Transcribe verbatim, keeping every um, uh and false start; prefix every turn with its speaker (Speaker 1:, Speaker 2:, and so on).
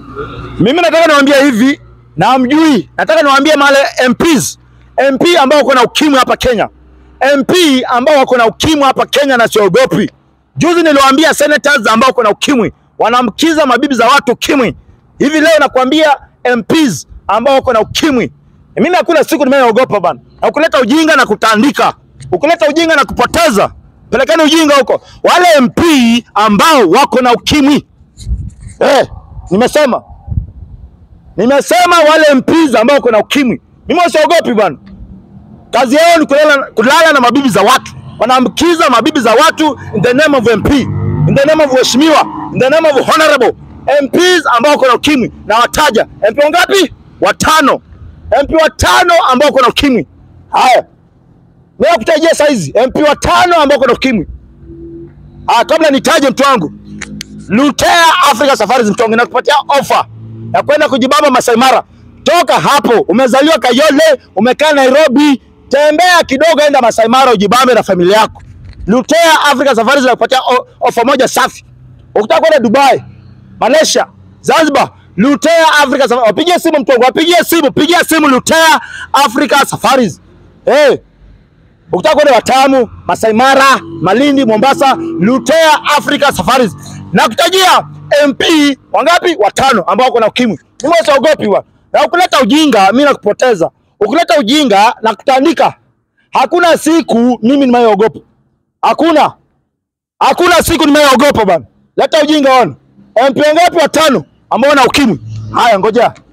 Speaker 1: Mimi nataka niwaambie hivi na hamjui. Nataka niwaambie male M Ps, M P ambao wako na ukimwi hapa Kenya. M P ambao wako na ukimwi hapa Kenya na siogopi. Juzi niliwaambia senators ambao wako na ukimwi wanamkiza mabibi za watu ukimwi. Hivi leo nakwambia M Ps ambao wako na ukimwi. Mimi hakuna siku nimeogopa bana. Ukuleta ujinga na kutandika. Ukuleta ujinga na kupoteza. Pelekeni ujinga huko. Wale M P ambao wako na ukimwi. Eh, nimesema. Nimesema wale M Ps ambao wako na ukimwi. Mimi siogopi bana. Kazi yao ni kulala, kulala na mabibi za watu. Wanaamkiza mabibi za watu in the name of M P. In the name of waheshimiwa. In the name of honorable. M Ps ambao wako na ukimwi. Na wataja. M P wangapi? Watano. M P watano ambao wako na ukimwi. Haya. Mimi nakutajia saizi M P watano ambao wako na ukimwi. Ah, kabla nitaje mtu wangu. Lutea Africa Safaris mtonge na kupatia offer ya kwenda kujibamba Masai Mara. Toka hapo, umezaliwa Kayole, umekaa Nairobi, tembea kidogo enda Masai Mara ujibambe na familia yako. Lutea Africa Safaris na kupatia offer moja safi. Ukitaka kwenda Dubai, Malaysia, Zanzibar, Lutea Africa Safaris. Wapigie simu mtongo, wapigie simu, pigia simu Lutea Africa Safaris. Eh. Hey. Ukitaka kwenda Watamu, Masai Mara, Malindi, Mombasa, Lutea Africa Safaris. Na kutajia M P wangapi? Watano ambao wako na ukimwi. Mimi siogopi bwana. Na ukuleta ujinga mimi nakupoteza. Ukileta ujinga na kutandika. Hakuna siku mimi nimeogopa. Hakuna. Hakuna siku nimeogopa bwana. Leta ujinga ona. M P wangapi? Watano ambao wana ukimwi. Haya ngoja.